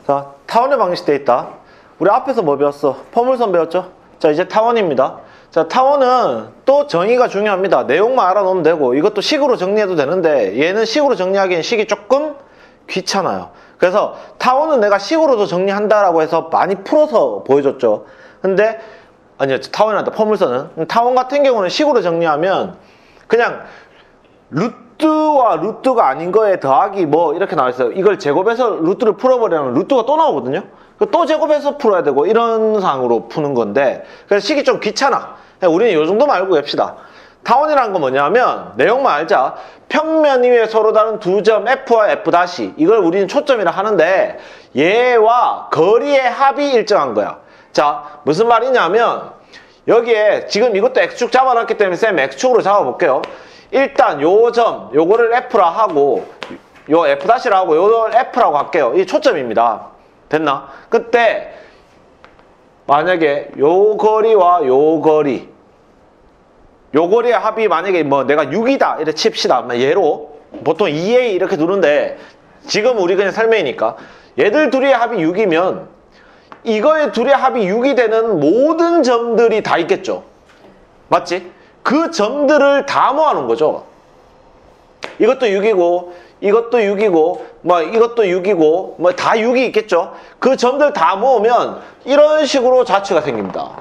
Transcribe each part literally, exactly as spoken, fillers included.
자, 타원의 방식 돼 있다. 우리 앞에서 뭐 배웠어? 포물선 배웠죠? 자, 이제 타원입니다. 자, 타원은 또 정의가 중요합니다. 내용만 알아놓으면 되고, 이것도 식으로 정리해도 되는데 얘는 식으로 정리하기엔 식이 조금 귀찮아요. 그래서 타원은 내가 식으로도 정리한다라고 해서 많이 풀어서 보여줬죠. 근데 아니요, 타원이란다. 포물선은. 타원 같은 경우는 식으로 정리하면 그냥 루트와 루트가 아닌 거에 더하기 뭐 이렇게 나와 있어요. 이걸 제곱해서 루트를 풀어버리면 루트가 또 나오거든요. 또 제곱해서 풀어야 되고 이런 상으로 푸는 건데, 그래서 식이 좀 귀찮아. 우리는 이 정도만 알고 갭시다. 타원이라는 건 뭐냐면 내용만 알자. 평면 위에 서로 다른 두 점 F와 F' 이걸 우리는 초점이라 하는데 얘와 거리의 합이 일정한 거야. 자, 무슨 말이냐면 여기에 지금 이것도 X축 잡아놨기 때문에 쌤 X축으로 잡아볼게요. 일단 요 점 요거를 F라 하고 요 F'라 하고 요걸 F라고 할게요. 이 초점입니다. 됐나? 그때 만약에 요 거리와 요 거리 요 거리의 합이 만약에 뭐 내가 육이다 이렇게 칩시다. 얘로 보통 이 에이 이렇게 두는데 지금 우리 그냥 설명이니까 얘들 둘의 합이 육이면 이거의 둘의 합이 육이 되는 모든 점들이 다 있겠죠. 맞지? 그 점들을 다 모아놓은 거죠. 이것도 육이고 이것도 육이고 뭐 이것도 육이고 뭐 다 육이 있겠죠. 그 점들 다 모으면 이런 식으로 좌측가 생깁니다.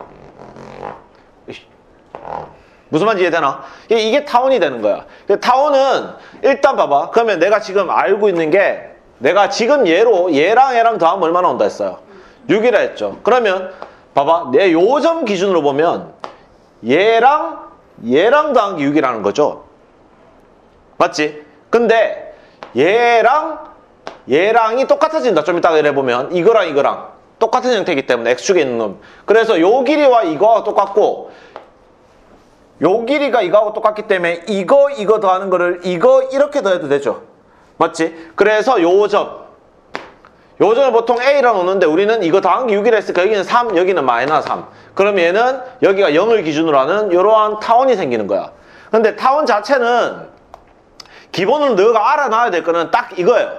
무슨 말인지 이해되나? 이게 타원이 되는 거야. 타원은 일단 봐봐. 그러면 내가 지금 알고 있는 게 내가 지금 얘로 얘랑 얘랑 더하면 얼마나 온다 했어요? 육이라 했죠. 그러면 봐봐. 내 요 점 기준으로 보면 얘랑 얘랑 더한 게 육이라는 거죠. 맞지? 근데 얘랑 얘랑이 똑같아진다. 좀 이따가 이래 보면 이거랑 이거랑 똑같은 형태이기 때문에 X축에 있는 놈. 그래서 요 길이와 이거하고 똑같고 요 길이가 이거하고 똑같기 때문에 이거 이거 더하는 거를 이거 이렇게 더해도 되죠. 맞지? 그래서 요 점 요 점을 보통 A라 놓는데 우리는 이거 더한 게 육이라 했으니까 여기는 삼, 여기는 마이너스 삼. 그럼 얘는 여기가 영을 기준으로 하는 이러한 타원이 생기는 거야. 근데 타원 자체는 기본으로 너가 알아놔야 될 거는 딱 이거예요.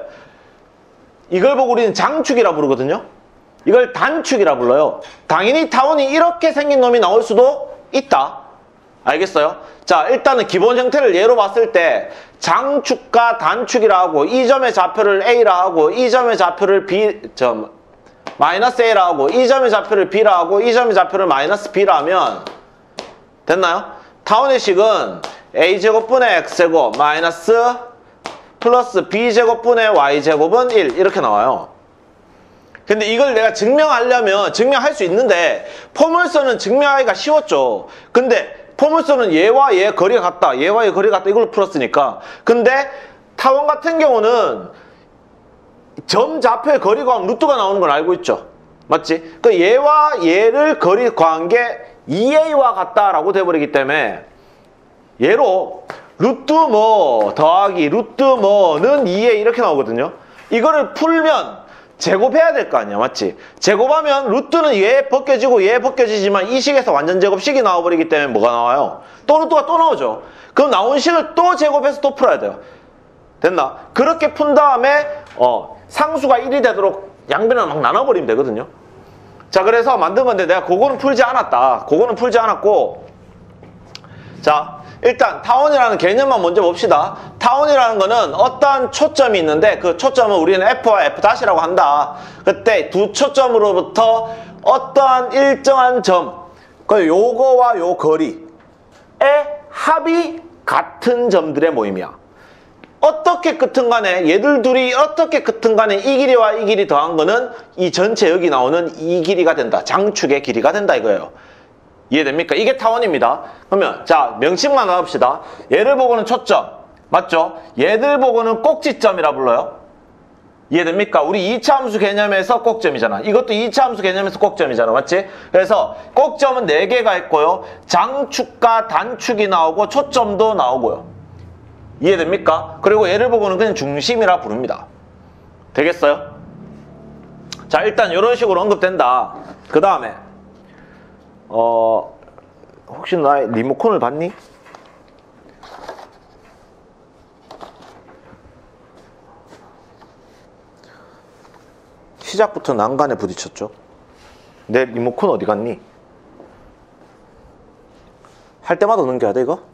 이걸 보고 우리는 장축이라 부르거든요. 이걸 단축이라 불러요. 당연히 타원이 이렇게 생긴 놈이 나올 수도 있다. 알겠어요? 자, 일단은 기본 형태를 예로 봤을 때 장축과 단축이라 하고 이 점의 좌표를 A라 하고 이 점의 좌표를 B 점 마이너스 A라 하고 이 점의 좌표를 B라 하고 이 점의 좌표를 마이너스 B라 하면 됐나요? 타원의 식은 A제곱분의 X제곱 마이너스 플러스 B제곱분의 Y제곱은 일 이렇게 나와요. 근데 이걸 내가 증명하려면 증명할 수 있는데 포물선은 증명하기가 쉬웠죠. 근데 포물선은 얘와 얘 거리가 같다. 얘와 얘 거리가 같다. 이걸로 풀었으니까. 근데 타원 같은 경우는 점 좌표의 거리 곱하면 루트가 나오는 걸 알고 있죠. 맞지? 그 얘와 얘를 거리 곱한 게 이 에이와 같다라고 돼버리기 때문에 얘로 루트 뭐 더하기 루트 뭐는 이 에이 이렇게 나오거든요. 이거를 풀면 제곱해야 될 거 아니야. 맞지? 제곱하면 루트는 얘 벗겨지고 얘 벗겨지지만 이 식에서 완전 제곱식이 나와버리기 때문에 뭐가 나와요? 또 루트가 또 나오죠. 그럼 나온 식을 또 제곱해서 또 풀어야 돼요. 됐나? 그렇게 푼 다음에 어, 상수가 일이 되도록 양변을 막 나눠버리면 되거든요. 자, 그래서 만든 건데 내가 그거는 풀지 않았다. 그거는 풀지 않았고, 자, 일단 타원이라는 개념만 먼저 봅시다. 타원이라는 거는 어떠한 초점이 있는데 그 초점은 우리는 F와 F'라고 한다. 그때 두 초점으로부터 어떠한 일정한 점, 그 요거와 요 거리의 합이 같은 점들의 모임이야. 어떻게 끝은 간에 얘들 둘이 어떻게 끝은 간에 이 길이와 이 길이 더한 거는 이 전체 여기 나오는 이 길이가 된다. 장축의 길이가 된다 이거예요. 이해됩니까? 이게 타원입니다. 그러면 자, 명칭만 나눕시다. 얘를 보고는 초점, 맞죠? 얘들 보고는 꼭지점이라 불러요. 이해됩니까? 우리 이 차 함수 개념에서 꼭점이잖아. 이것도 이 차 함수 개념에서 꼭점이잖아. 맞지? 그래서 꼭점은 네 개가 있고요. 장축과 단축이 나오고 초점도 나오고요. 이해됩니까? 그리고 얘를 보고는 그냥 중심이라 부릅니다. 되겠어요? 자, 일단 이런 식으로 언급된다. 그 다음에 어 혹시 나의 리모컨을 봤니? 시작부터 난간에 부딪혔죠. 내 리모컨 어디 갔니? 할 때마다 넘겨야 돼 이거?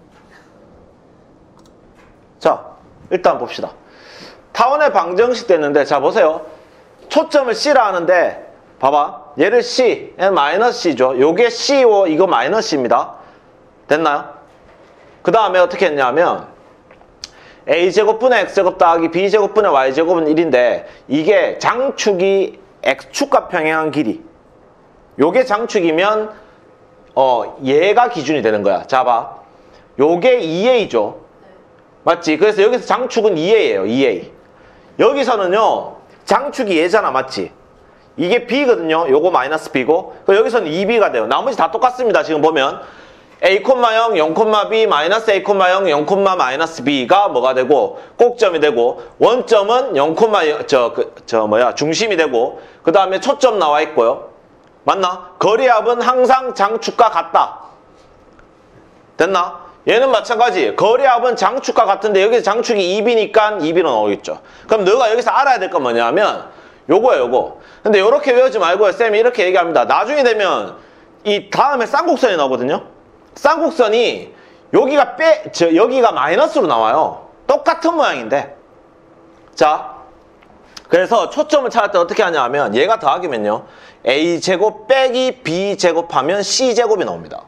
자, 일단 봅시다. 타원의 방정식 됐는데, 자 보세요. 초점을 C라 하는데 봐봐, 얘를 C, 얘는 마이너스 C죠. 요게 C고 이거 마이너스 C입니다. 됐나요? 그 다음에 어떻게 했냐면 A제곱분의 X제곱 더하기 B제곱분의 Y제곱은 일인데 이게 장축이 X축과 평행한 길이, 요게 장축이면 어 얘가 기준이 되는 거야. 자 봐, 요게 이 에이죠. 맞지? 그래서 여기서 장축은 이 에이예요. 이 에이. 여기서는요 장축이 얘잖아. 맞지? 이게 B거든요. 요거 마이너스 B고, 여기서는 이 비가 돼요. 나머지 다 똑같습니다. 지금 보면 A, 영, 영, B, 마이너스 A, 영, 영, 마이너스 B가 뭐가 되고 꼭점이 되고, 원점은 영, 저, 그, 저 뭐야 중심이 되고, 그 다음에 초점 나와 있고요. 맞나? 거리합은 항상 장축과 같다. 됐나? 얘는 마찬가지. 거리합은 장축과 같은데 여기서 장축이 이 비니까 이 비로 나오겠죠. 그럼 너가 여기서 알아야 될 건 뭐냐면 요거야 요거. 근데 요렇게 외우지 말고요. 쌤이 이렇게 얘기합니다. 나중에 되면 이 다음에 쌍곡선이 나오거든요. 쌍곡선이 여기가 빼, 저 여기가 마이너스로 나와요. 똑같은 모양인데. 자, 그래서 초점을 찾을 때 어떻게 하냐 하면 얘가 더하기면요 A제곱 빼기 B제곱 하면 C제곱이 나옵니다.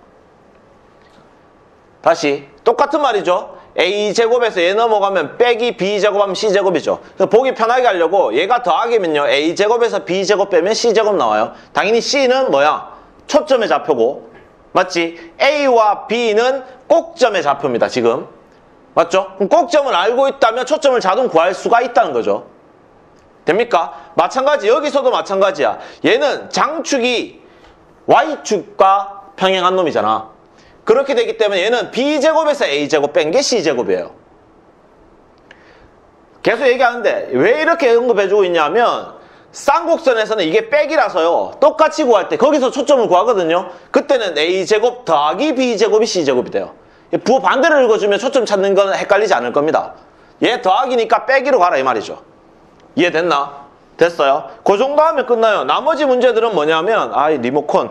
다시 똑같은 말이죠. A제곱에서 얘 넘어가면 빼기 B제곱 하면 C제곱이죠. 그래서 보기 편하게 하려고 얘가 더하기면요 A제곱에서 B제곱 빼면 C제곱 나와요. 당연히 C는 뭐야? 초점의 좌표고, 맞지? A와 B는 꼭점의 좌표입니다. 지금 맞죠? 그럼 꼭점을 알고 있다면 초점을 자동 구할 수가 있다는 거죠. 됩니까? 마찬가지, 여기서도 마찬가지야. 얘는 장축이 Y축과 평행한 놈이잖아. 그렇게 되기 때문에 얘는 B제곱에서 A제곱 뺀 게 C제곱이에요. 계속 얘기하는데 왜 이렇게 언급해주고 있냐면 쌍곡선에서는 이게 빼기라서요 똑같이 구할 때 거기서 초점을 구하거든요. 그때는 A제곱 더하기 B제곱이 C제곱이 돼요. 부호 반대로 읽어주면 초점 찾는 건 헷갈리지 않을 겁니다. 얘 더하기니까 빼기로 가라 이 말이죠. 이해됐나? 됐어요? 그 정도 하면 끝나요. 나머지 문제들은 뭐냐면 아이 리모컨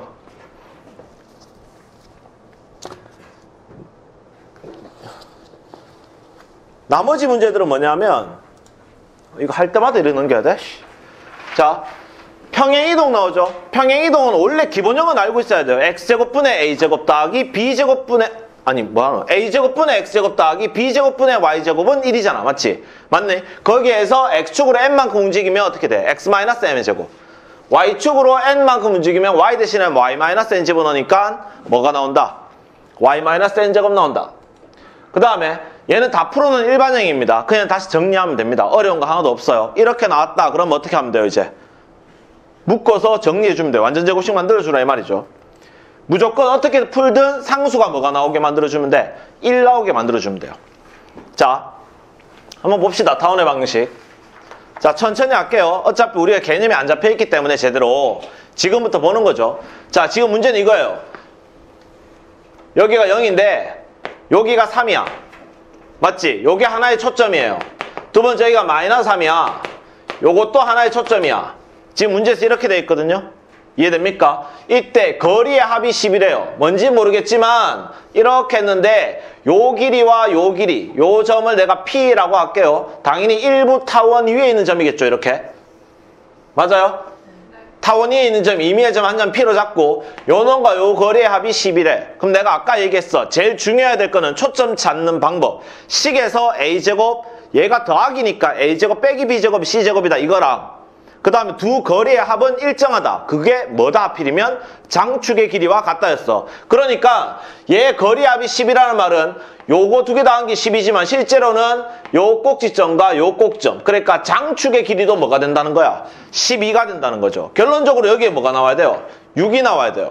나머지 문제들은 뭐냐면 이거 할 때마다 이렇게 넘겨야 돼. 자, 평행이동 나오죠. 평행이동은 원래 기본형은 알고 있어야 돼요. X제곱분의 A제곱 더하기 B제곱분의 아니 뭐하노 A제곱분의 X제곱 더하기 B제곱분의 Y제곱은 일이잖아. 맞지? 맞네. 거기에서 X축으로 N만큼 움직이면 어떻게 돼? X-M의 제곱. Y축으로 N만큼 움직이면 Y 대신에 Y-N 집어넣으니까 뭐가 나온다? Y-N 제곱 나온다. 그 다음에 얘는 다 풀어놓은 일반형입니다. 그냥 다시 정리하면 됩니다. 어려운 거 하나도 없어요. 이렇게 나왔다. 그럼 어떻게 하면 돼요 이제? 묶어서 정리해주면 돼요. 완전 제곱식 만들어주라 이 말이죠. 무조건 어떻게 풀든 상수가 뭐가 나오게 만들어주면 돼? 일 나오게 만들어주면 돼요. 자, 한번 봅시다. 타원의 방식. 자, 천천히 할게요. 어차피 우리가 개념이 안 잡혀있기 때문에 제대로 지금부터 보는 거죠. 자, 지금 문제는 이거예요. 여기가 영인데 여기가 삼이야. 맞지? 요게 하나의 초점이에요. 두 번째 여기가 마이너스 삼이야. 요것도 하나의 초점이야. 지금 문제에서 이렇게 돼 있거든요. 이해됩니까? 이때 거리의 합이 십이래요. 뭔지 모르겠지만 이렇게 했는데 요 길이와 요 길이, 요 점을 내가 P라고 할게요. 당연히 일부 타원 위에 있는 점이겠죠. 이렇게. 맞아요? 타원 위에 있는 점, 임의의 점 한 점 P로 잡고 요 놈과 요 거리의 합이 십이래. 그럼 내가 아까 얘기했어. 제일 중요해야 될 거는 초점 찾는 방법. 식에서 A제곱, 얘가 더하기니까 A제곱 빼기 B제곱이 C제곱이다. 이거랑 그 다음에 두 거리의 합은 일정하다. 그게 뭐다 하필이면 장축의 길이와 같다였어. 그러니까 얘 거리 합이 십이라는 말은 요거 두 개 더한 게 십이지만 실제로는 요 꼭지점과 요 꼭점, 그러니까 장축의 길이도 뭐가 된다는 거야? 십이가 된다는 거죠. 결론적으로 여기에 뭐가 나와야 돼요? 육이 나와야 돼요.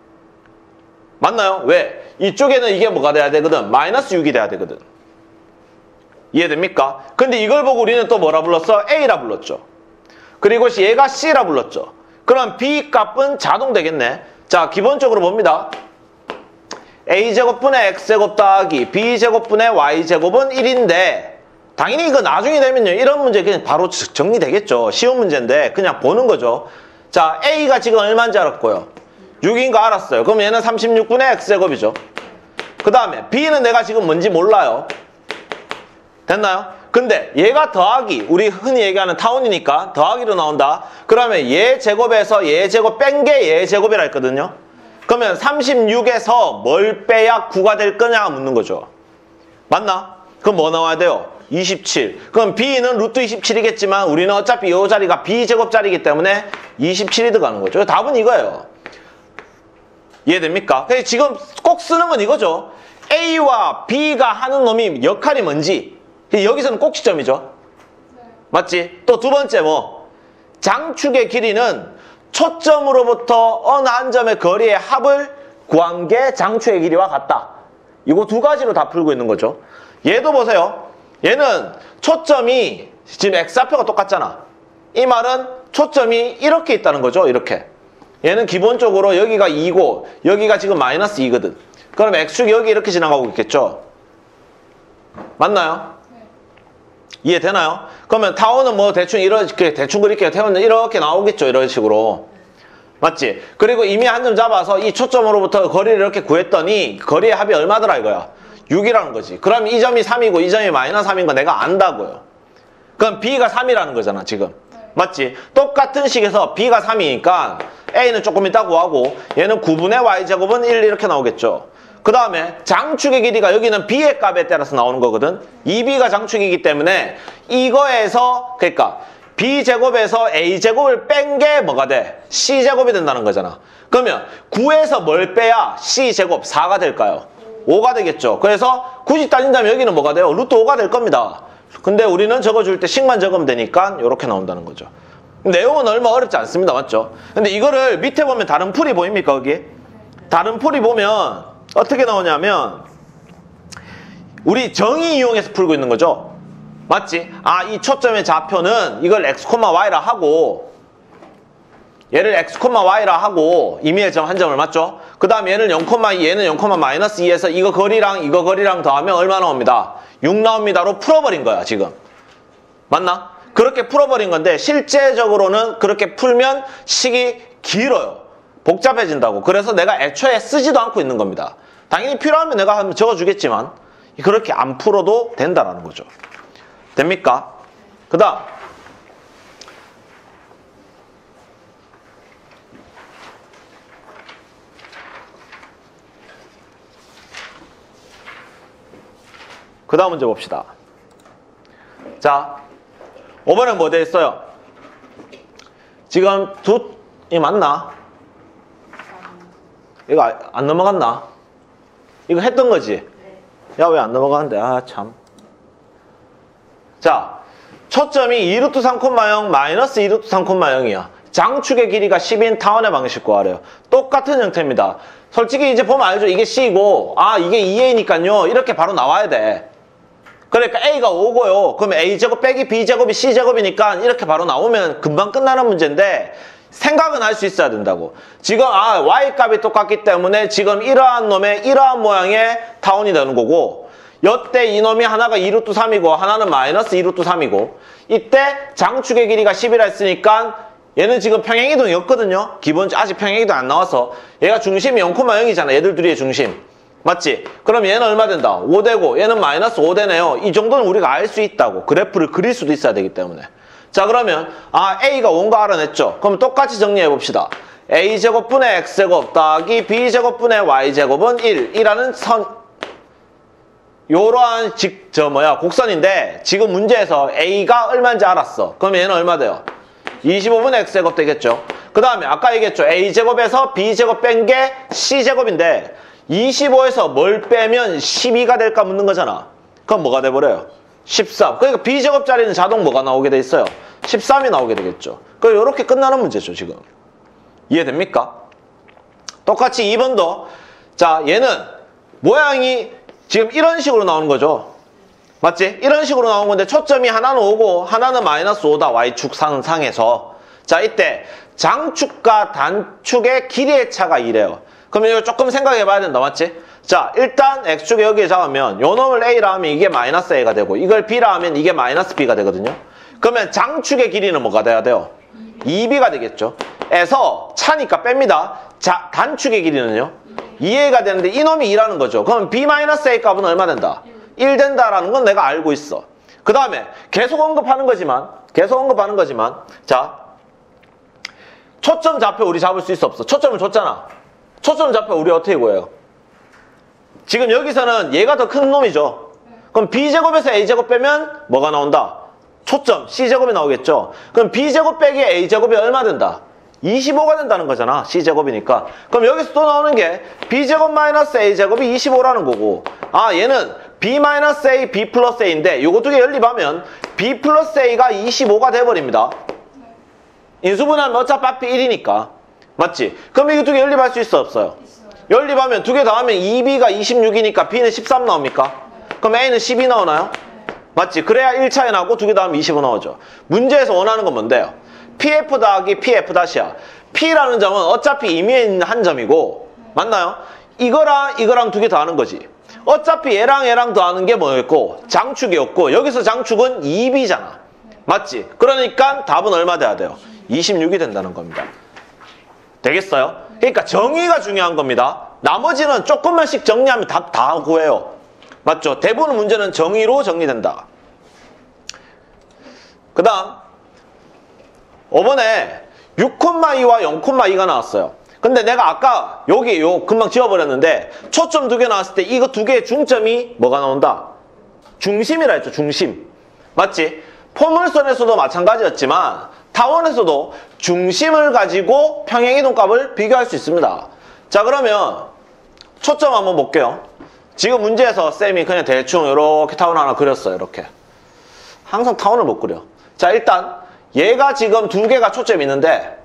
맞나요? 왜? 이쪽에는 이게 뭐가 돼야 되거든? 마이너스 육이 돼야 되거든. 이해됩니까? 근데 이걸 보고 우리는 또 뭐라 불렀어? A라 불렀죠. 그리고 얘가 C라 불렀죠. 그럼 B 값은 자동 되겠네. 자, 기본적으로 봅니다. A제곱분의 X제곱 더하기 B제곱분의 Y제곱은 일인데 당연히 이거 나중에 되면요. 이런 문제 그냥 바로 정리되겠죠. 쉬운 문제인데 그냥 보는 거죠. 자, A가 지금 얼마인지 알았고요. 육인 거 알았어요. 그럼 얘는 삼십육분의 X제곱이죠. 그 다음에 B는 내가 지금 뭔지 몰라요. 됐나요? 근데 얘가 더하기, 우리 흔히 얘기하는 타운이니까 더하기로 나온다. 그러면 얘 제곱에서 얘 제곱 뺀 게 얘 제곱이라 했거든요. 그러면 삼십육에서 뭘 빼야 구가 될 거냐 묻는 거죠. 맞나? 그럼 뭐 나와야 돼요? 이십칠. 그럼 B는 루트 이십칠이겠지만 우리는 어차피 이 자리가 B제곱자리이기 때문에 이십칠이 들어가는 거죠. 답은 이거예요. 이해됩니까? 그래서 지금 꼭 쓰는 건 이거죠. A와 B가 하는 놈이 역할이 뭔지. 여기서는 꼭지점이죠. 맞지? 또 두 번째 뭐 장축의 길이는 초점으로부터 어느 한 점의 거리의 합을 구한 게 장축의 길이와 같다. 이거 두 가지로 다 풀고 있는 거죠. 얘도 보세요. 얘는 초점이 지금 X좌표가 똑같잖아. 이 말은 초점이 이렇게 있다는 거죠. 이렇게. 얘는 기본적으로 여기가 이고 여기가 지금 마이너스 이거든. 그럼 X축이 여기 이렇게 지나가고 있겠죠. 맞나요? 이해되나요? 그러면 타원은 뭐 대충 이렇게 대충 그릴게요. 태원은 이렇게 나오겠죠. 이런 식으로. 맞지? 그리고 이미 한 점 잡아서 이 초점으로부터 거리를 이렇게 구했더니 거리의 합이 얼마더라 이거야? 육이라는 거지. 그럼 이 점이 삼이고 이 점이 마이너스 삼인 거 내가 안다고요. 그럼 B가 삼이라는 거잖아 지금. 맞지? 똑같은 식에서 B가 삼이니까 A는 조금 이따 구하고 얘는 구분의 Y제곱은 일 이렇게 나오겠죠. 그 다음에 장축의 길이가 여기는 B의 값에 따라서 나오는 거거든. 이 B가 장축이기 때문에 이거에서 그러니까 B제곱에서 A제곱을 뺀 게 뭐가 돼? C제곱이 된다는 거잖아. 그러면 구에서 뭘 빼야 C제곱 사가 될까요? 오가 되겠죠. 그래서 굳이 따진다면 여기는 뭐가 돼요? 루트 오가 될 겁니다. 근데 우리는 적어줄 때 식만 적으면 되니까 이렇게 나온다는 거죠. 내용은 얼마 어렵지 않습니다. 맞죠? 근데 이거를 밑에 보면 다른 풀이 보입니까? 거기? 다른 풀이 보면 어떻게 나오냐면 우리 정의 이용해서 풀고 있는 거죠. 맞지? 아, 이 초점의 좌표는 이걸 x, y라 하고 얘를 x, y라 하고 임의의 점 한 점을 맞죠? 그 다음 얘는 영, 이 얘는 영, 마이너스 이에서 이거 거리랑 이거 거리랑 더하면 얼마 나옵니다? 육 나옵니다로 풀어버린 거야 지금. 맞나? 그렇게 풀어버린 건데 실제적으로는 그렇게 풀면 식이 길어요. 복잡해진다고. 그래서 내가 애초에 쓰지도 않고 있는 겁니다. 당연히 필요하면 내가 한번 적어주겠지만 그렇게 안 풀어도 된다라는 거죠. 됩니까? 그 다음 그 다음 문제 봅시다. 자, 오 번은 뭐 돼 있어요? 지금 두, 이 맞나? 이거 안 넘어갔나? 이거 했던 거지? 야, 왜 안 넘어가는데? 아, 참. 자, 초점이 이 루트 삼, 영, 마이너스 이 루트 삼, 영이야. 장축의 길이가 십인 타원의 방식 구하래요. 똑같은 형태입니다. 솔직히 이제 보면 알죠? 이게 C고, 아, 이게 이 에이니까요. 이렇게 바로 나와야 돼. 그러니까 A가 오고요. 그러면 A제곱 빼기 B제곱이 C제곱이니까 이렇게 바로 나오면 금방 끝나는 문제인데 생각은 할 수 있어야 된다고. 지금 아 Y값이 똑같기 때문에 지금 이러한 놈의 이러한 모양의 타원이 되는 거고 여태 이놈이 하나가 이 루트 삼이고 하나는 마이너스 이 루트 삼이고 이때 장축의 길이가 십이라 했으니까 얘는 지금 평행이동이었거든요. 기본 아직 평행이동 안 나와서 얘가 중심이 영, 영이잖아. 얘들 둘이의 중심. 맞지? 그럼 얘는 얼마 된다? 오 되고 얘는 마이너스 오 되네요. 이 정도는 우리가 알 수 있다고. 그래프를 그릴 수도 있어야 되기 때문에. 자 그러면 아 A가 오인 거 알아냈죠? 그럼 똑같이 정리해 봅시다. A제곱분의 X제곱 더하기 B제곱분의 Y제곱은 일 이라는 선 요러한 직, 저 뭐야 곡선인데 지금 문제에서 A가 얼마인지 알았어. 그럼 얘는 얼마 돼요? 이십오분의 X제곱 되겠죠? 그 다음에 아까 얘기했죠? A제곱에서 B제곱 뺀 게 C제곱인데 이십오에서 뭘 빼면 십이가 될까 묻는 거잖아. 그럼 뭐가 돼버려요? 십삼. 그러니까 B제곱자리는 자동 뭐가 나오게 돼 있어요? 십삼이 나오게 되겠죠. 그럼 이렇게 끝나는 문제죠 지금. 이해됩니까? 똑같이 이 번도 자 얘는 모양이 지금 이런 식으로 나오는 거죠. 맞지? 이런 식으로 나온 건데 초점이 하나는 오고 하나는 마이너스 오다. Y축 상에서. 자 이때 장축과 단축의 길이의 차가 이래요. 그럼 이거 조금 생각해 봐야 된다. 맞지? 자, 일단 x축에 여기에 잡으면 요 놈을 a라 하면 이게 마이너스 a가 되고 이걸 b라 하면 이게 마이너스 b가 되거든요. 그러면 장축의 길이는 뭐가 돼야 돼요? 이 비가 되겠죠. 에서 차니까 뺍니다. 자, 단축의 길이는요? 이 에이가 되는데 이놈이 이라는 거죠. 그럼 b 마이너스 a 값은 얼마 된다? 일 된다라는 건 내가 알고 있어. 그 다음에 계속 언급하는 거지만 계속 언급하는 거지만 자, 초점 좌표 우리 잡을 수 있어 없어? 초점을 줬잖아. 초점 좌표 우리 어떻게 구해요? 지금 여기서는 얘가 더 큰 놈이죠. 그럼 b제곱에서 a제곱 빼면 뭐가 나온다? 초점 c제곱이 나오겠죠. 그럼 b제곱 빼기 a제곱이 얼마 된다? 이십오가 된다는 거잖아. c제곱이니까. 그럼 여기서 또 나오는 게 b제곱 마이너스 a제곱이 이십오라는 거고, 아 얘는 b 마이너스 a, b 플러스 a인데 요거 두 개 연립하면 b 플러스 a가 이십오가 돼버립니다. 인수분해하면 어차피 앞이 일이니까. 맞지? 그럼 이거 두 개 연립할 수 있어 없어요? 연립하면 두 개 더하면 이 비가 이십육이니까 b는 십삼 나옵니까? 그럼 a는 십이 나오나요? 맞지? 그래야 일 차이 나고 두 개 더하면 이십오 나오죠. 문제에서 원하는 건 뭔데요? 피에프 더하기 피에프 다시야. P라는 점은 어차피 임의에 있는 한 점이고, 맞나요? 이거랑 이거랑 두 개 더하는 거지. 어차피 얘랑 얘랑 더하는 게 뭐였고? 장축이었고, 여기서 장축은 이 비잖아. 맞지? 그러니까 답은 얼마 돼야 돼요? 이십육이 된다는 겁니다. 되겠어요? 그러니까 정의가 중요한 겁니다. 나머지는 조금만씩 정리하면 답 다 구해요. 맞죠? 대부분 문제는 정의로 정리된다. 그 다음 이번에 육 콤마 이와 영 콤마 이가 나왔어요. 근데 내가 아까 여기 요 금방 지워버렸는데 초점 두 개 나왔을 때 이거 두 개의 중점이 뭐가 나온다? 중심이라 했죠. 중심. 맞지? 포물선에서도 마찬가지였지만 타원에서도 중심을 가지고 평행이동값을 비교할 수 있습니다. 자, 그러면 초점 한번 볼게요. 지금 문제에서 쌤이 그냥 대충 이렇게 타원 하나 그렸어요. 이렇게. 항상 타원을 못 그려. 자, 일단 얘가 지금 두 개가 초점이 있는데,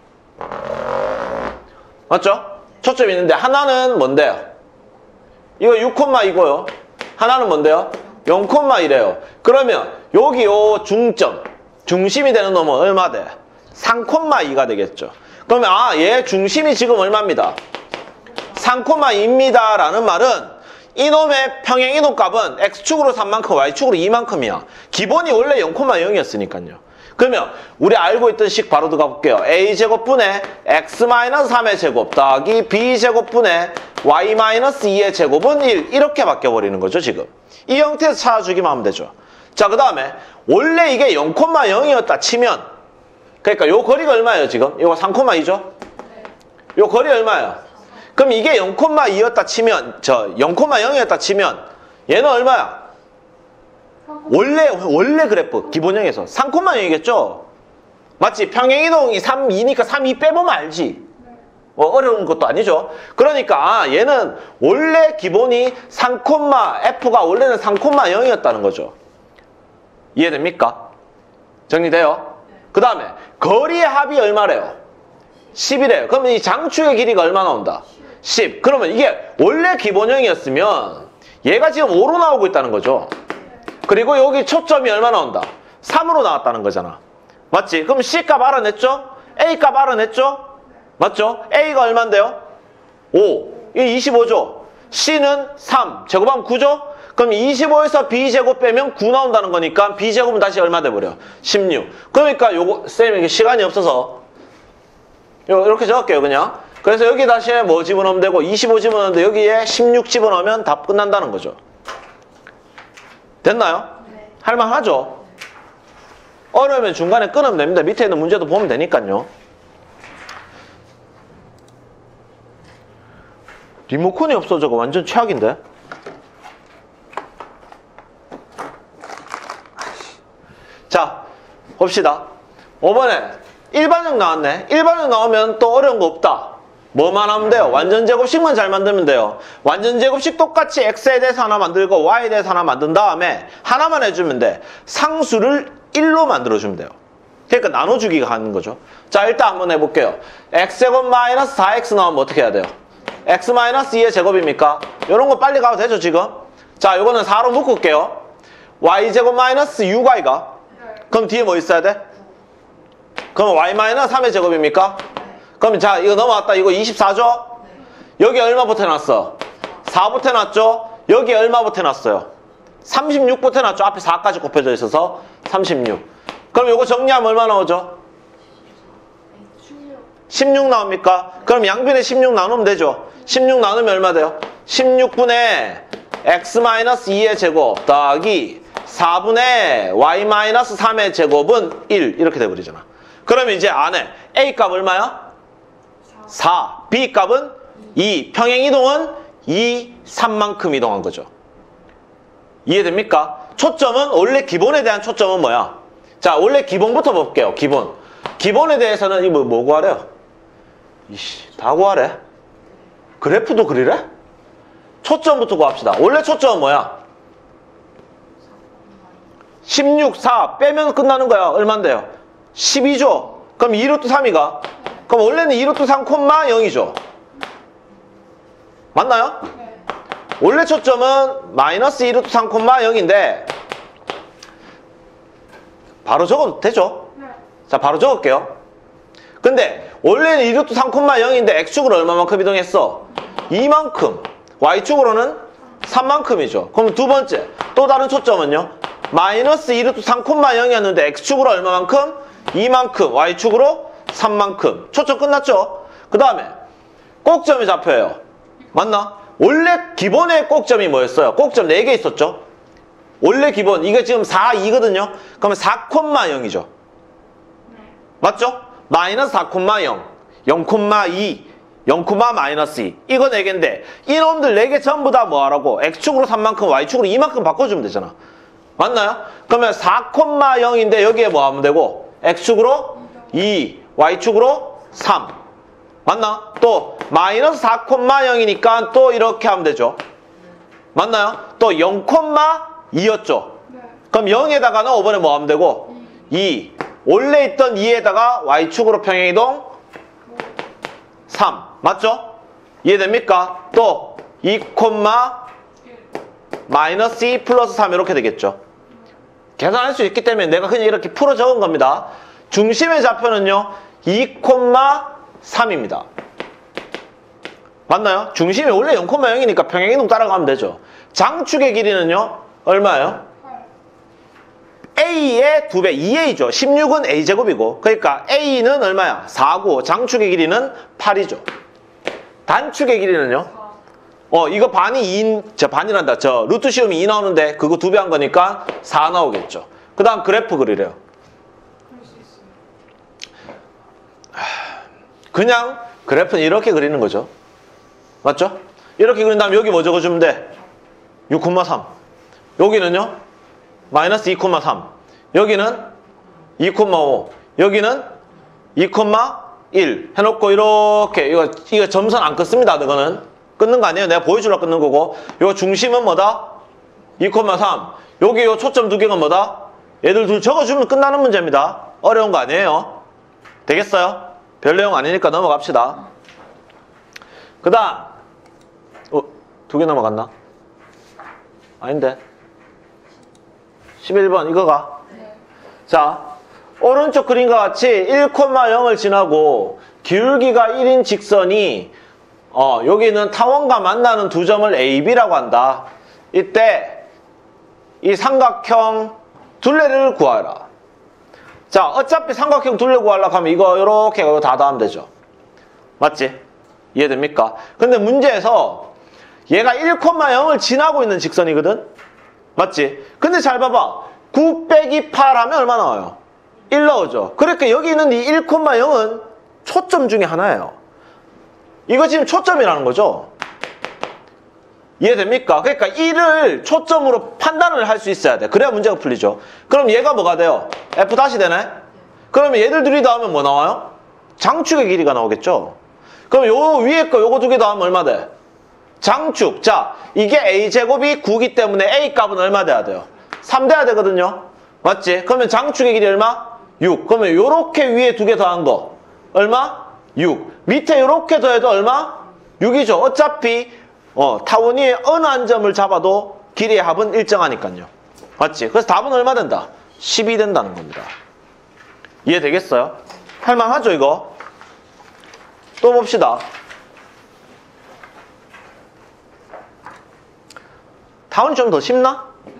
맞죠? 초점이 있는데 하나는 뭔데요? 이거 육 콤마 이고요. 하나는 뭔데요? 영 콤마 이래요. 그러면 여기 요 중점, 중심이 되는 놈은 얼마 돼? 삼 콤마 이가 되겠죠. 그러면 아, 얘 중심이 지금 얼마입니다? 삼 콤마 이입니다 라는 말은 이놈의 평행이동값은 x축으로 삼만큼, y축으로 이만큼이야. 기본이 원래 영 콤마 영이었으니까요. 그러면 우리 알고 있던 식 바로 들어가 볼게요. a제곱분의 x 마이너스 삼의 제곱 더하기 b제곱분의 y 마이너스 이의 제곱은 일, 이렇게 바뀌어버리는 거죠. 지금 이 형태에서 찾아주기만 하면 되죠. 자, 그 다음에 원래 이게 영 콤마 영이었다 치면, 그러니까 요 거리가 얼마예요? 지금 이거 삼 콤마 이죠? 요 거리 얼마예요? 그럼 이게 영 콤마 이였다 치면, 저 영 콤마 영이었다 치면 얘는 얼마야? 원래 원래 그래프 기본형에서 삼 콤마 영이겠죠? 맞지? 평행이동이 삼, 이니까 삼, 이 빼보면 알지. 뭐 어려운 것도 아니죠. 그러니까 아, 얘는 원래 기본이 삼 콤마 F가 원래는 삼 콤마 영이었다는 거죠. 이해됩니까? 정리돼요? 그 다음에 거리의 합이 얼마래요? 십이래요. 그러면 이 장축의 길이가 얼마 나온다? 십. 그러면 이게 원래 기본형이었으면 얘가 지금 오로 나오고 있다는 거죠. 그리고 여기 초점이 얼마 나온다? 삼으로 나왔다는 거잖아. 맞지? 그럼 C값 알아냈죠? A값 알아냈죠? 맞죠? A가 얼만데요? 오. 이게 이십오죠? C는 삼. 제곱하면 구죠? 그럼 이십오에서 B제곱 빼면 구 나온다는 거니까 B제곱은 다시 얼마 돼버려? 십육. 그러니까 요거, 쌤이 시간이 없어서 이렇게 적을게요, 그냥. 그래서 여기 다시 뭐 집어넣으면 되고, 이십오 집어넣는데 여기에 십육 집어넣으면 답 끝난다는 거죠. 됐나요? 네. 할만하죠? 어려우면 중간에 끊으면 됩니다. 밑에 있는 문제도 보면 되니까요. 리모컨이 없어져가 완전 최악인데? 자, 봅시다. 이번에 일반형 나왔네. 일반형 나오면 또 어려운 거 없다. 뭐만 하면 돼요? 완전제곱식만 잘 만들면 돼요. 완전제곱식 똑같이 x에 대해서 하나 만들고 y에 대해서 하나 만든 다음에 하나만 해주면 돼. 상수를 일로 만들어주면 돼요. 그러니까 나눠주기가 하는 거죠. 자, 일단 한번 해볼게요. x제곱 마이너스 사 엑스 나오면 어떻게 해야 돼요? x 마이너스 이의 제곱입니까? 이런 거 빨리 가도 되죠, 지금? 자, 요거는 사로 묶을게요. y제곱 마이너스 육 와이가? 그럼 뒤에 뭐 있어야 돼? 그럼 y 마이너스 삼의 제곱입니까? 그럼 자, 이거 넘어왔다. 이거 이십사죠? 여기 얼마 붙여놨어? 사 보태놨죠? 여기 얼마 보태놨어요? 삼십육 보태놨죠? 앞에 사까지 곱해져 있어서 삼십육. 그럼 요거 정리하면 얼마 나오죠? 십육 나옵니까? 그럼 양변에 십육 나누면 되죠? 십육 나누면 얼마 돼요? 십육분의 x 이의 제곱 더하기 사분의 y 삼의 제곱은 일 이렇게 돼버리잖아. 그럼 이제 안에 a 값 얼마야? 사. b 값은 이. 평행 이동은 이, 삼만큼 이동한 거죠. 이해됩니까? 초점은 원래 기본에 대한 초점은 뭐야? 자, 원래 기본부터 볼게요. 기본. 기본에 대해서는 이거 뭐 구하래요? 이씨, 다 구하래? 그래프도 그리래? 초점부터 구합시다. 원래 초점은 뭐야? 십육, 사 빼면 끝나는 거야. 얼만데요? 십이죠? 그럼 이 루트 삼이가? 그럼 원래는 이 루트 삼, 영이죠? 맞나요? 네. 원래 초점은 마이너스 이 루트 삼, 영인데 바로 적어도 되죠? 네. 자, 바로 적을게요. 근데 원래는 이 루트 삼, 영인데 x축으로 얼마만큼 이동했어? 이만큼. y축으로는 삼만큼이죠. 그럼 두 번째 또 다른 초점은요? 마이너스 이 루트 삼, 영이었는데 x축으로 얼마만큼? 이만큼. y축으로 삼만큼. 초점 끝났죠? 그 다음에 꼭점이 잡혀요. 맞나? 원래 기본의 꼭점이 뭐였어요? 꼭점 네 개 있었죠? 원래 기본 이게 지금 사, 이거든요? 그러면 사, 영이죠? 맞죠? 마이너스 사, 영, 영, 이, 영, 마이너스 이. 이거 네 개인데 이놈들 네 개 전부 다 뭐하라고? x축으로 삼만큼, y축으로 이만큼 바꿔주면 되잖아. 맞나요? 그러면 사, 영인데 여기에 뭐 하면 되고? x축으로 이, y축으로 삼. 맞나? 또 마이너스 사, 영이니까 또 이렇게 하면 되죠. 맞나요? 또 영, 이였죠. 그럼 영에다가 넣어보면 뭐 하면 되고? 이. 원래 있던 이에다가 y축으로 평행이동 삼. 맞죠? 이해됩니까? 또 이, 마이너스 이 플러스 삼 이렇게 되겠죠. 계산할 수 있기 때문에 내가 그냥 이렇게 풀어 적은 겁니다. 중심의 좌표는요 이, 삼입니다. 맞나요? 중심이 원래 영, 영이니까 평행이동 따라가면 되죠. 장축의 길이는요 얼마예요? A의 두 배, 이 에이죠. 십육은 A제곱이고 그러니까 A는 얼마야? 사고 장축의 길이는 팔이죠. 단축의 길이는요? 어 이거 반이 이인, 저 반이란다. 저 루트 씌우면 이 나오는데 그거 두 배 한 거니까 사 나오겠죠. 그 다음 그래프 그리래요. 그냥 그래프는 이렇게 그리는 거죠. 맞죠? 이렇게 그린 다음에 여기 뭐 적어주면 돼? 육, 삼. 여기는요? 마이너스 이, 삼. 여기는 이, 오. 여기는 이, 일. 해놓고 이렇게 이거, 이거 점선 안 끊습니다. 이거는 끊는 거 아니에요. 내가 보여주려고 끊는 거고. 요 중심은 뭐다? 이, 삼. 여기 요 초점 두 개가 뭐다? 얘들 둘 적어주면 끝나는 문제입니다. 어려운 거 아니에요. 되겠어요? 별 내용 아니니까 넘어갑시다. 그 다음 어, 두 개 넘어갔나? 아닌데 십일 번 이거가 네. 자 오른쪽 그림과 같이 일, 영을 지나고 기울기가 일인 직선이 어, 여기는 타원과 만나는 두 점을 A, B라고 한다. 이때 이 삼각형 둘레를 구하라. 자 어차피 삼각형 둘레 구하려고 하면 이거 이렇게 이거 다 더하면 되죠. 맞지? 이해됩니까? 근데 문제에서 얘가 일, 영을 지나고 있는 직선이거든? 맞지? 근데 잘 봐봐. 구 빼기 팔 하면 얼마 나와요? 일 나오죠. 그러니까 여기 있는 이 일, 영은 초점 중에 하나예요. 이거 지금 초점이라는 거죠. 이해됩니까? 그러니까 일을 초점으로 판단을 할 수 있어야 돼. 그래야 문제가 풀리죠. 그럼 얘가 뭐가 돼요? F 다시 되네? 그러면 얘들 둘이 더하면 뭐 나와요? 장축의 길이가 나오겠죠. 그럼 요 위에 거 요거 두 개 더하면 얼마 돼? 장축. 자, 이게 A제곱이 구기 때문에 A 값은 얼마 돼야 돼요? 삼 돼야 되거든요. 맞지? 그러면 장축의 길이 얼마? 육. 그러면 요렇게 위에 두 개 더한 거 얼마? 육. 밑에 요렇게 더해도 얼마? 육이죠. 어차피 어, 타원 위에 어느 한 점을 잡아도 길이의 합은 일정하니까요. 맞지? 그래서 답은 얼마 된다? 십이 된다는 겁니다. 이해되겠어요? 할만하죠 이거? 또 봅시다. 타원이 좀 더 쉽나?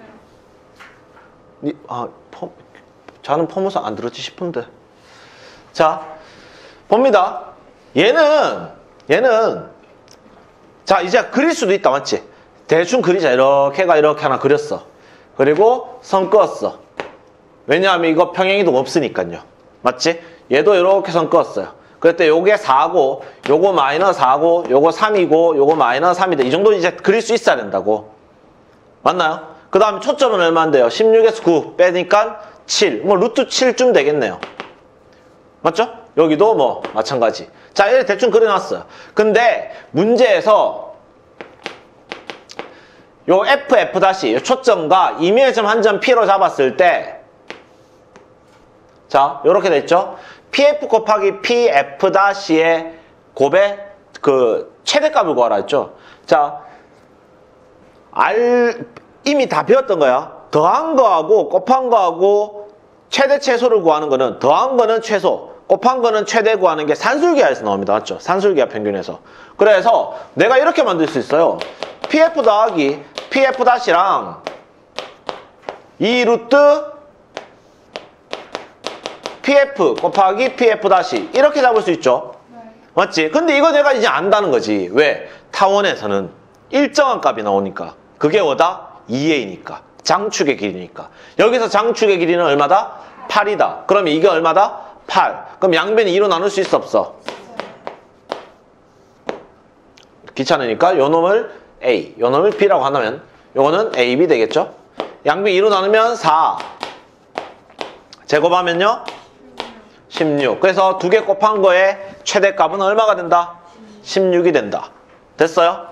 니, 아, 포, 자는 포무사 안 들었지 싶은데. 자, 봅니다. 얘는, 얘는, 자, 이제 그릴 수도 있다, 맞지? 대충 그리자. 이렇게가 이렇게 하나 그렸어. 그리고 선 그었어. 왜냐하면 이거 평행이동 없으니까요. 맞지? 얘도 이렇게 선 그었어요. 그때 요게 사고, 요거 마이너스 사고, 요거 삼이고, 요거 마이너스 삼이다. 이 정도 이제 그릴 수 있어야 된다고. 맞나요? 그 다음에 초점은 얼마인데요? 십육에서 구 빼니까 칠. 뭐 루트 칠쯤 되겠네요. 맞죠? 여기도 뭐 마찬가지. 자, 이렇게 대충 그려놨어요. 근데 문제에서 요 F, F 다시 요 초점과 이면의 점 한 점 P로 잡았을 때, 자, 요렇게 됐죠? 피에프 곱하기 피에프 다시의 곱의 그 최대값을 구하라 했죠? 자, R 이미 다 배웠던 거야. 더한 거하고 곱한 거하고 최대 최소를 구하는 거는, 더한 거는 최소, 곱한 거는 최대 구하는 게 산술기하에서 나옵니다. 맞죠? 산술기하 평균에서. 그래서 내가 이렇게 만들 수 있어요. 피에프 더하기 피에프 다시랑 이 루트 피에프 곱하기 피에프 다시 이렇게 잡을 수 있죠. 네. 맞지? 근데 이거 내가 이제 안다는 거지. 왜? 타원에서는 일정한 값이 나오니까. 그게 뭐다? 이 에이니까. 장축의 길이니까. 여기서 장축의 길이는 얼마다? 팔이다. 그러면 이게 얼마다? 팔. 그럼 양변이 이로 나눌 수 있어 없어? 귀찮으니까 요 놈을 A, 요 놈을 B라고 한다면 요거는 에이 비 되겠죠? 양변 이로 나누면 사. 제곱하면요? 십육. 그래서 두 개 곱한 거에 최대값은 얼마가 된다? 십육이 된다. 됐어요?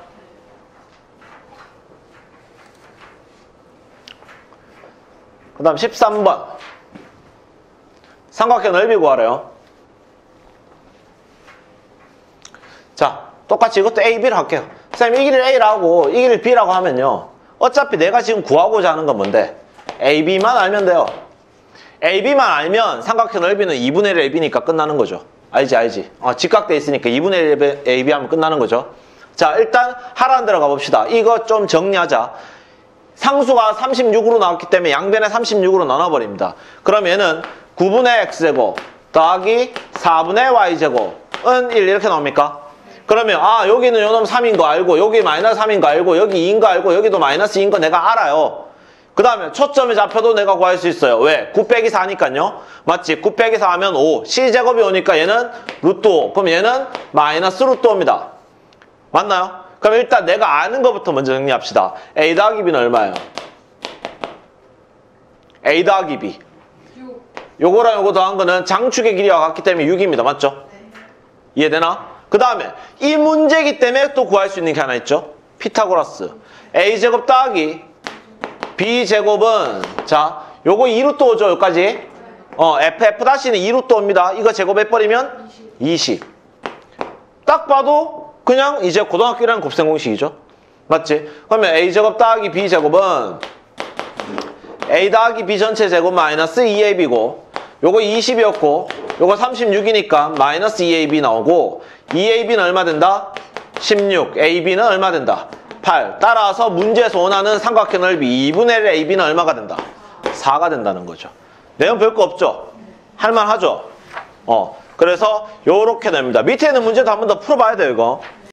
그 다음 십삼 번. 삼각형 넓이 구하래요. 자, 똑같이 이것도 에이, B를 할게요. 선생님, 이 길이를 A라고 이 길이를 B라고 하면요. 어차피 내가 지금 구하고자 하는 건 뭔데? 에이, B만 알면 돼요. 에이, B만 알면 삼각형 넓이는 이분의 일 에이 비니까 끝나는 거죠. 알지, 알지? 어, 직각돼 있으니까 이분의 일 에이 비 하면 끝나는 거죠. 자, 일단 하라는 대로 가봅시다. 이거 좀 정리하자. 상수가 삼십육으로 나왔기 때문에 양변에 삼십육으로 나눠버립니다. 그러면은 구분의 x제곱 더하기 사분의 y제곱은 일 이렇게 나옵니까? 그러면 아 여기는 요놈 삼인 거 알고 여기 마이너스 삼인 거 알고 여기 이인 거 알고 여기도 마이너스 이인 거 내가 알아요. 그 다음에 초점이 잡혀도 내가 구할 수 있어요. 왜? 구 빼기 사니까요. 맞지? 구 빼기 사 하면 오. c제곱이 오니까 얘는 루트 오. 그럼 얘는 마이너스 루트 오입니다. 맞나요? 그럼 일단 내가 아는 것부터 먼저 정리합시다. A 더하기 B는 얼마예요? A 더하기 B. 육. 요거랑 요거 더한 거는 장축의 길이와 같기 때문에 육입니다. 맞죠? 네. 이해되나? 그 다음에 이 문제이기 때문에 또 구할 수 있는 게 하나 있죠? 피타고라스. A제곱 더하기 B제곱은 자 요거 이 루트 오죠? 여기까지. 어, F, F'는 이 루트 오입니다. 이거 제곱해버리면 이십. 딱 봐도 그냥 이제 고등학교라는 곱셈 공식이죠. 맞지? 그러면 A제곱 더하기 B제곱은 A 더하기 B 전체 제곱 마이너스 이 에이 비고 요거 이십이었고 요거 삼십육이니까 마이너스 이 에이 비 나오고 이 에이 비는 얼마 된다? 십육. 에이 비는 얼마 된다? 팔. 따라서 문제에서 원하는 삼각형 넓이 이분의 일 에이 비는 얼마가 된다? 사가 된다는 거죠. 내용 별거 없죠? 할만하죠? 어. 그래서 요렇게 됩니다. 밑에 있는 문제도 한 번 더 풀어봐야 돼요, 이거.